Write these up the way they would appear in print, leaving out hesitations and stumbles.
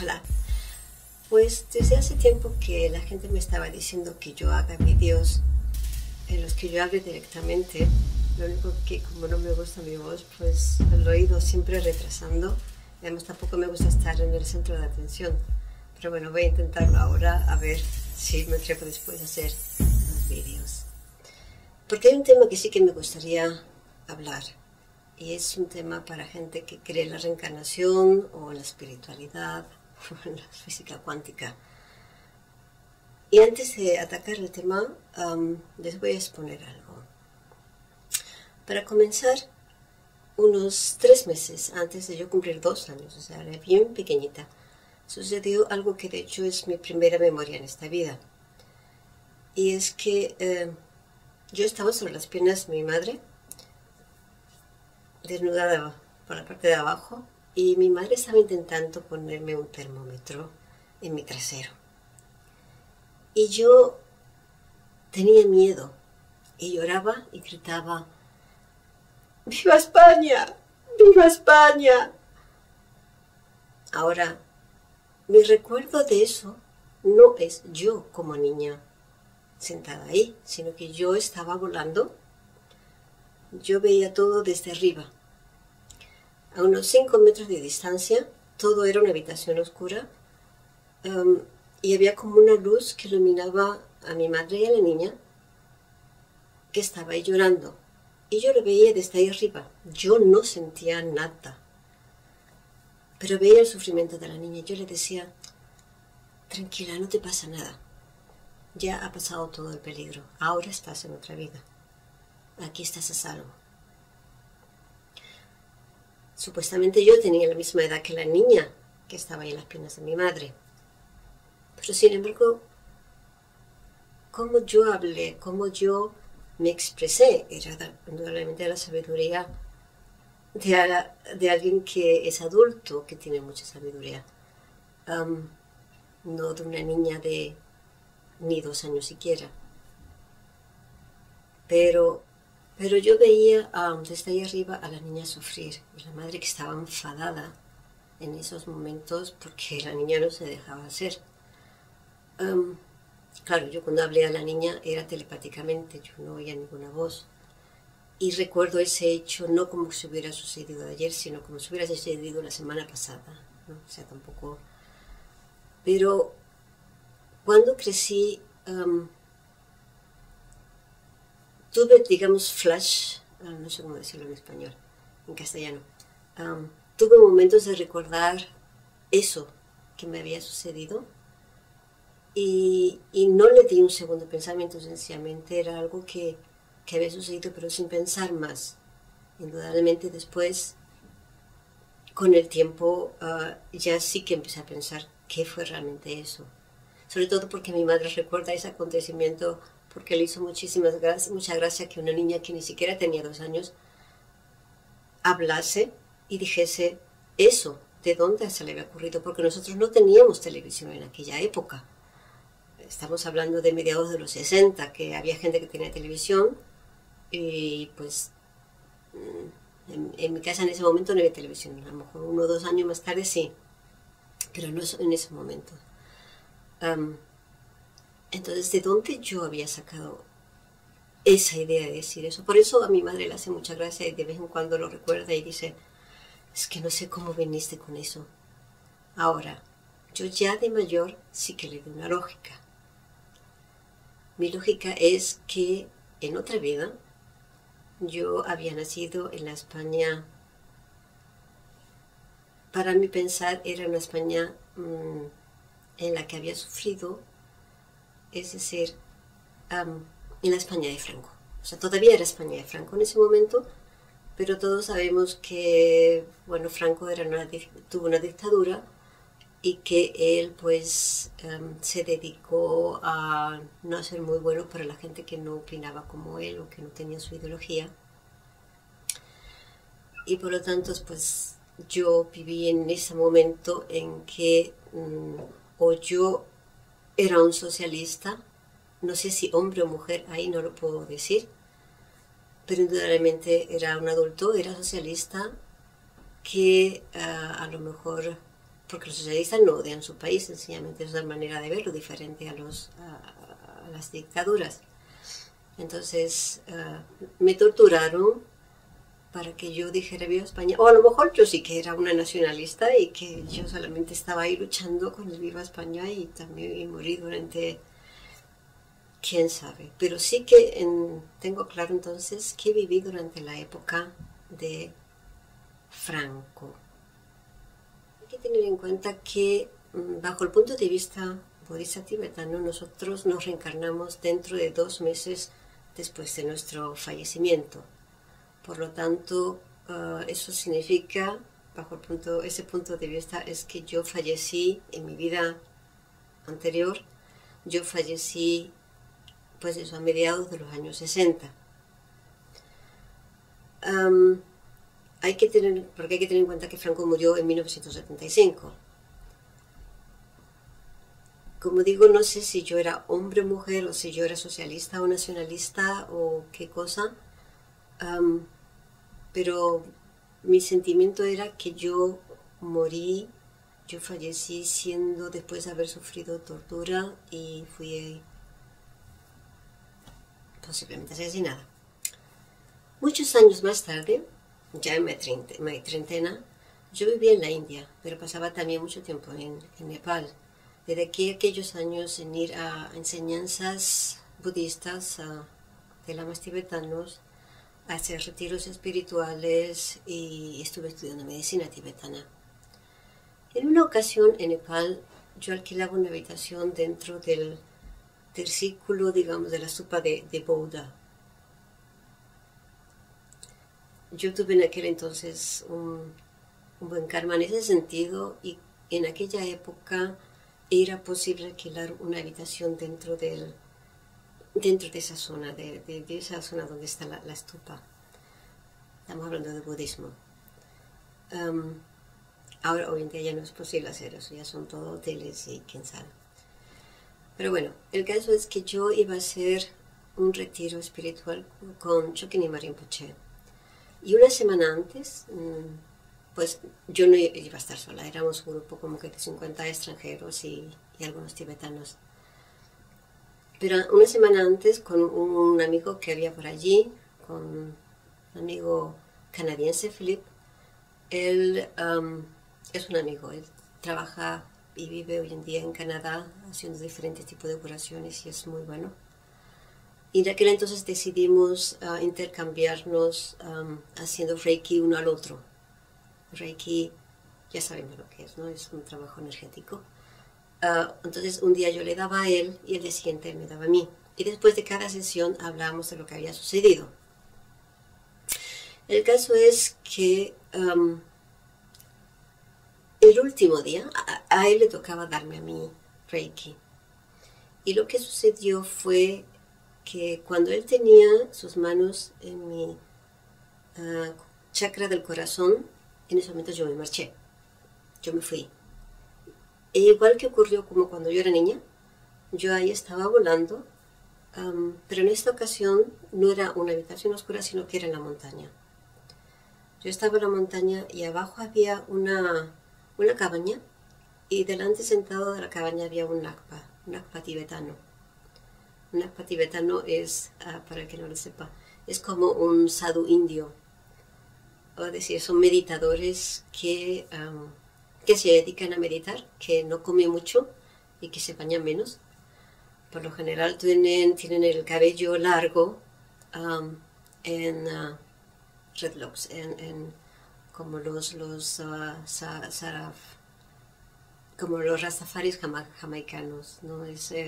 Hola. Pues desde hace tiempo que la gente me estaba diciendo que yo haga vídeos en los que yo hable directamente. Lo único que, como no me gusta mi voz, pues lo he ido siempre retrasando. Además tampoco me gusta estar en el centro de atención. Pero bueno, voy a intentarlo ahora, a ver si me atrevo después a hacer los vídeos. Porque hay un tema que sí que me gustaría hablar. Y es un tema para gente que cree en la reencarnación o en la espiritualidad o en la física cuántica. Y antes de atacar el tema, les voy a exponer algo. Para comenzar, unos 3 meses antes de yo cumplir 2 años, o sea, era bien pequeñita, sucedió algo que de hecho es mi primera memoria en esta vida. Y es que yo estaba sobre las piernas de mi madre, desnudada por la parte de abajo, y mi madre estaba intentando ponerme un termómetro en mi trasero. Y yo tenía miedo, y lloraba y gritaba: ¡Viva España! ¡Viva España! Ahora, mi recuerdo de eso no es yo como niña sentada ahí, sino que yo estaba volando. Yo veía todo desde arriba. A unos 5 metros de distancia, todo era una habitación oscura, y había como una luz que iluminaba a mi madre y a la niña, que estaba ahí llorando. Y yo lo veía desde ahí arriba. Yo no sentía nada, pero veía el sufrimiento de la niña. Yo le decía: tranquila, no te pasa nada. Ya ha pasado todo el peligro. Ahora estás en otra vida. Aquí estás a salvo. Supuestamente yo tenía la misma edad que la niña que estaba ahí en las piernas de mi madre. Pero sin embargo, cómo yo hablé, cómo yo me expresé, era indudablemente la sabiduría de alguien que es adulto, que tiene mucha sabiduría. No de una niña de ni 2 años siquiera. Pero yo veía desde ahí arriba a la niña sufrir, y la madre que estaba enfadada en esos momentos porque la niña no se dejaba hacer. Claro, yo cuando hablé a la niña era telepáticamente, yo no oía ninguna voz. Y recuerdo ese hecho no como si hubiera sucedido ayer, sino como si hubiera sucedido la semana pasada, ¿no? O sea, tampoco... Pero cuando crecí, tuve, digamos, flash, no sé cómo decirlo en español, en castellano. Tuve momentos de recordar eso que me había sucedido, y no le di un segundo pensamiento, sencillamente era algo que había sucedido, pero sin pensar más. Indudablemente después, con el tiempo, ya sí que empecé a pensar qué fue realmente eso. Sobre todo porque mi madre recuerda ese acontecimiento, porque le hizo mucha gracia que una niña que ni siquiera tenía 2 años hablase y dijese eso. ¿De dónde se le había ocurrido? Porque nosotros no teníamos televisión en aquella época. Estamos hablando de mediados de los 60, que había gente que tenía televisión, y pues en mi casa en ese momento no había televisión. A lo mejor 1 o 2 años más tarde sí, pero no en ese momento. Entonces, ¿de dónde yo había sacado esa idea de decir eso? Por eso a mi madre le hace mucha gracia y de vez en cuando lo recuerda y dice: es que no sé cómo viniste con eso. Ahora, yo ya de mayor sí que le doy una lógica. Mi lógica es que en otra vida yo había nacido en la España, para mi pensar era una España en la que había sufrido, es decir, en la España de Franco. O sea, todavía era España de Franco en ese momento, pero todos sabemos que, bueno, Franco tuvo una dictadura, y que él pues se dedicó a no ser muy bueno para la gente que no opinaba como él o que no tenía su ideología. Y por lo tanto, pues yo viví en ese momento en que o yo era un socialista, no sé si hombre o mujer, ahí no lo puedo decir, pero indudablemente era un adulto, era socialista, que a lo mejor porque los socialistas no odian su país, sencillamente es una manera de verlo diferente a las dictaduras. Entonces me torturaron para que yo dijera viva España, o a lo mejor yo sí que era una nacionalista y que yo solamente estaba ahí luchando con el viva España y también morí durante, quién sabe, pero sí que tengo claro entonces que viví durante la época de Franco. Hay que tener en cuenta que bajo el punto de vista budista tibetano nosotros nos reencarnamos dentro de 2 meses después de nuestro fallecimiento. Por lo tanto, eso significa, bajo ese punto de vista, es que yo fallecí en mi vida anterior, yo fallecí pues eso, a mediados de los años 60. Hay que tener en cuenta que Franco murió en 1975. Como digo, no sé si yo era hombre o mujer, o si yo era socialista o nacionalista, o qué cosa, pero mi sentimiento era que yo morí, yo fallecí después de haber sufrido tortura y fui posiblemente asesinada. Muchos años más tarde, ya en mi treintena, yo vivía en la India, pero pasaba también mucho tiempo en Nepal. Desde aquellos años en ir a enseñanzas budistas de lamas tibetanos, a hacer retiros espirituales y estuve estudiando medicina tibetana. En una ocasión en Nepal yo alquilaba una habitación dentro del círculo, digamos, de la stupa de Buda. Yo tuve en aquel entonces un buen karma en ese sentido y en aquella época era posible alquilar una habitación dentro de esa zona, de esa zona donde está la stupa. Estamos hablando de budismo. Ahora, hoy en día ya no es posible hacer eso, ya son todo hoteles y quién sabe. Pero bueno, el caso es que yo iba a hacer un retiro espiritual con Chokini Rinpoche. Y una semana antes, pues yo no iba a estar sola, éramos un grupo como que de 50 extranjeros y algunos tibetanos. Pero una semana antes, con un amigo que había por allí, con un amigo canadiense, Philip, él es un amigo, él trabaja y vive hoy en día en Canadá haciendo diferentes tipos de curaciones y es muy bueno. Y en aquel entonces decidimos intercambiarnos haciendo Reiki uno al otro. Reiki, ya sabemos lo que es, ¿no? Es un trabajo energético. Entonces un día yo le daba a él y el día siguiente él me daba a mí. Y después de cada sesión hablábamos de lo que había sucedido. El caso es que el último día a él le tocaba darme a mí Reiki. Y lo que sucedió fue que cuando él tenía sus manos en mi chakra del corazón, en ese momento yo me marché, yo me fui. E igual que ocurrió como cuando yo era niña, yo ahí estaba volando, pero en esta ocasión no era una habitación oscura, sino que era en la montaña. Yo estaba en la montaña y abajo había una cabaña y delante sentado de la cabaña había un nakpa tibetano. Un nakpa tibetano es, para el que no lo sepa, es como un sadhu indio. Es decir, son meditadores que se dedican a meditar, que no comen mucho y que se bañan menos. Por lo general tienen el cabello largo en dreadlocks, como como los rastafaris jamaicanos, ¿no?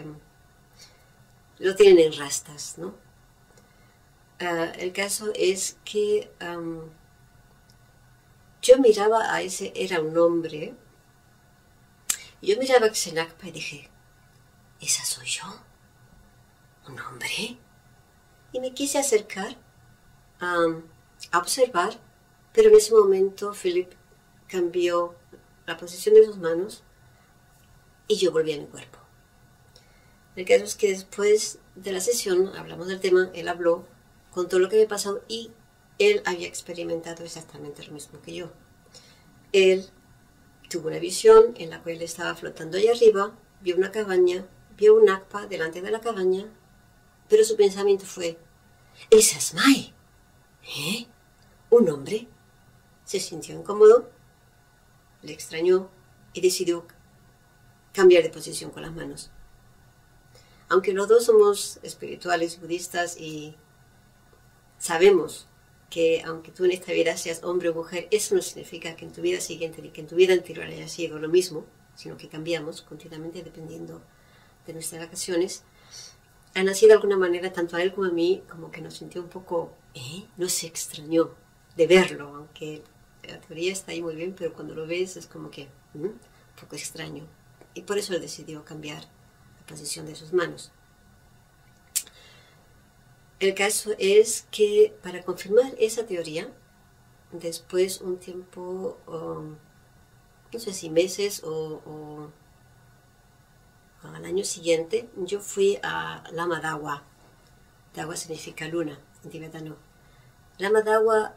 Lo tienen en rastas, ¿no? El caso es que yo miraba a ese, era un hombre, yo miraba a Xenakpa y dije, ¿esa soy yo? ¿Un hombre? Y me quise acercar a observar, pero en ese momento Philip cambió la posición de sus manos y yo volví a mi cuerpo. El caso es que después de la sesión hablamos del tema, él habló, contó lo que había pasado y él había experimentado exactamente lo mismo que yo. Él tuvo una visión en la cual estaba flotando allá arriba, vio una cabaña, vio un Akpa delante de la cabaña, pero su pensamiento fue, ¡esa es Mai! ¿Eh? ¿Un hombre? Se sintió incómodo, le extrañó y decidió cambiar de posición con las manos. Aunque los dos somos espirituales budistas y sabemos que aunque tú en esta vida seas hombre o mujer, eso no significa que en tu vida siguiente ni que en tu vida anterior haya sido lo mismo, sino que cambiamos continuamente dependiendo de nuestras vacaciones. Ha nacido de alguna manera tanto a él como a mí, como que nos sintió un poco, no se extrañó de verlo, aunque la teoría está ahí muy bien, pero cuando lo ves es como que un poco extraño. Y por eso él decidió cambiar la posición de sus manos. El caso es que para confirmar esa teoría, después un tiempo, no sé si meses o al año siguiente, yo fui a Lama Dawa. Dawa significa luna en tibetano. Lama Dawa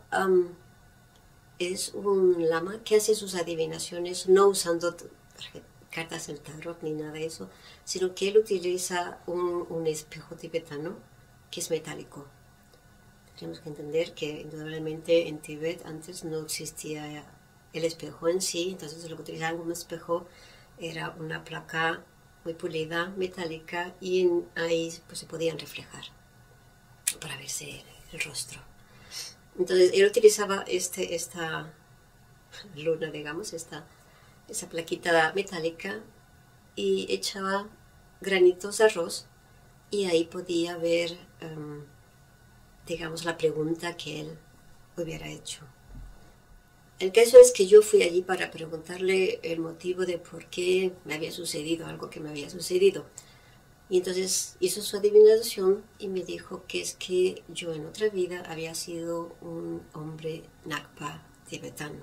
es un lama que hace sus adivinaciones no usando cartas del tarot ni nada de eso, sino que él utiliza un espejo tibetano que es metálico. Tenemos que entender que indudablemente en Tíbet antes no existía el espejo en sí, entonces lo que utilizaban como espejo era una placa muy pulida, metálica, y ahí pues, se podían reflejar para verse el rostro. Entonces él utilizaba esta luna, digamos, esa plaquita metálica, y echaba granitos de arroz, y ahí podía ver, digamos, la pregunta que él hubiera hecho. El caso es que yo fui allí para preguntarle el motivo de por qué me había sucedido algo que me había sucedido. Y entonces hizo su adivinación y me dijo que es que yo en otra vida había sido un hombre Nakpa tibetano.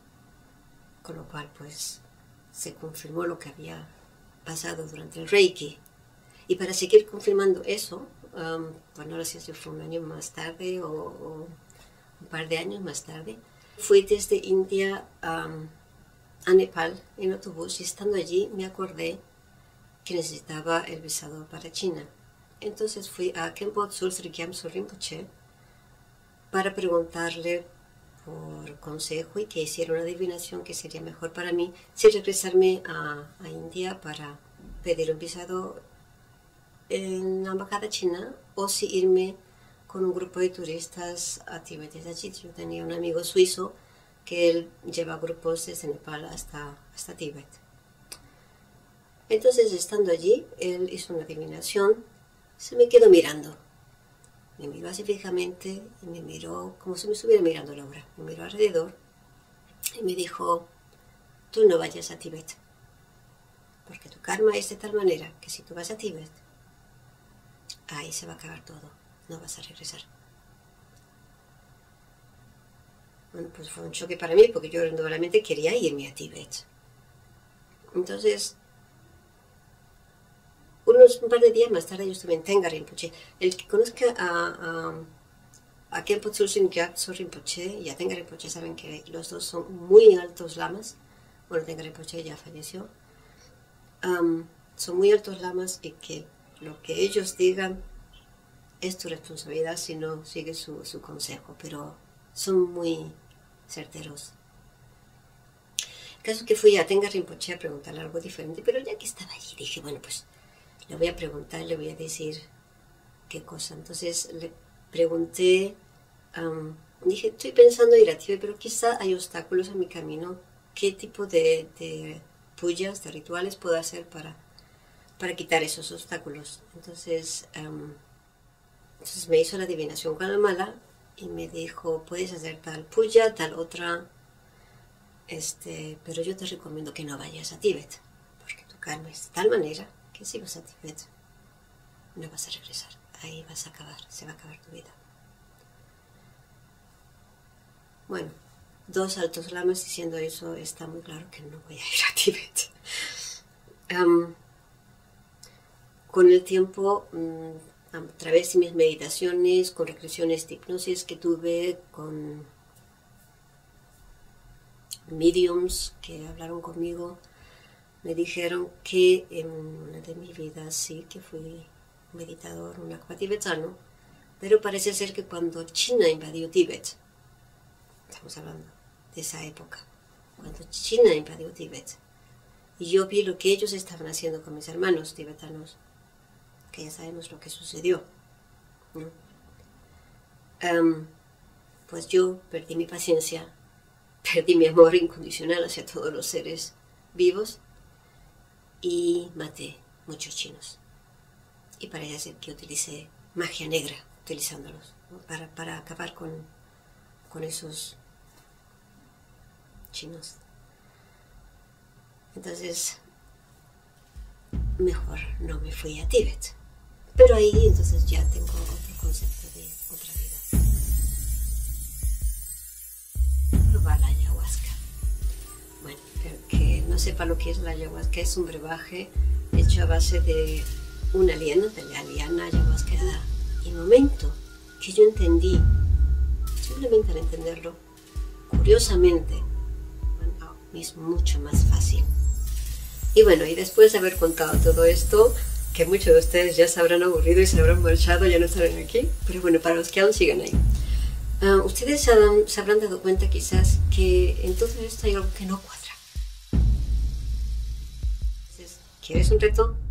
Con lo cual, pues, se confirmó lo que había pasado durante el Reiki. Y para seguir confirmando eso, bueno, no sé si fue un año más tarde o un par de años más tarde, fui desde India a Nepal en autobús, y estando allí me acordé que necesitaba el visado para China. Entonces fui a Khenpo Sri Gyamtso Rinpoche para preguntarle por consejo y que hiciera una adivinación que sería mejor para mí si regresarme a India para pedir un visado en la embajada china o si irme con un grupo de turistas a Tíbet desde allí. Yo tenía un amigo suizo que él lleva grupos desde Nepal hasta Tíbet. Entonces, estando allí, él hizo una adivinación, se me quedó mirando. Me miró así fijamente y me miró como si me estuviera mirando la obra. Me miró alrededor y me dijo, tú no vayas a Tíbet, porque tu karma es de tal manera que si tú vas a Tíbet, ahí se va a acabar todo, no vas a regresar. Bueno, pues fue un choque para mí, porque yo indudablemente quería irme a Tíbet. Entonces, un par de días más tarde yo estuve en Tenga Rinpoche. El que conozca a Khenpo Tsultrim Gyatso Rinpoche y a Tenga Rinpoche saben que los dos son muy altos lamas. Bueno, Tenga Rinpoche ya falleció. Son muy altos lamas y que lo que ellos digan es tu responsabilidad si no sigues su consejo, pero son muy certeros. El caso es que fui a Tenga Rinpoche a preguntarle algo diferente, pero ya que estaba allí dije, bueno, pues le voy a preguntar, le voy a decir qué cosa. Entonces le pregunté, dije, estoy pensando ir a Tíbet, pero quizá hay obstáculos en mi camino. ¿Qué tipo de puyas, de rituales puedo hacer para quitar esos obstáculos? Entonces me hizo la adivinación con la mala y me dijo, puedes hacer tal puya, tal otra, pero yo te recomiendo que no vayas a Tíbet, porque tu karma es de tal manera que si vas a Tíbet no vas a regresar, ahí vas a acabar, se va a acabar tu vida. Bueno, dos altos lamas diciendo eso, está muy claro que no voy a ir a Tíbet. Con el tiempo, a través de mis meditaciones, con regresiones de hipnosis que tuve, con mediums que hablaron conmigo me dijeron que en una de mis vidas sí que fui meditador, un Akpa tibetano, pero parece ser que cuando China invadió Tíbet, estamos hablando de esa época, cuando China invadió Tíbet, y yo vi lo que ellos estaban haciendo con mis hermanos tibetanos, que ya sabemos lo que sucedió, ¿no? Pues yo perdí mi paciencia, perdí mi amor incondicional hacia todos los seres vivos y maté muchos chinos. Y parece ser que utilicé magia negra utilizándolos, ¿no? para acabar con esos chinos. Entonces, mejor no me fui a Tíbet. Pero ahí entonces ya tengo otro concepto de otra vida. Probar la ayahuasca. Bueno, el que no sepa lo que es la ayahuasca, es un brebaje hecho a base de una liana, de la liana ayahuasqueada. Y el momento que yo entendí, simplemente al entenderlo, curiosamente, bueno, me es mucho más fácil. Y bueno, y después de haber contado todo esto, que muchos de ustedes ya se habrán aburrido y se habrán marchado, ya no estarán aquí, pero bueno, para los que aún siguen ahí. Ustedes se habrán dado cuenta quizás que en todo esto hay algo que no cuadra. Entonces, ¿quieres un reto?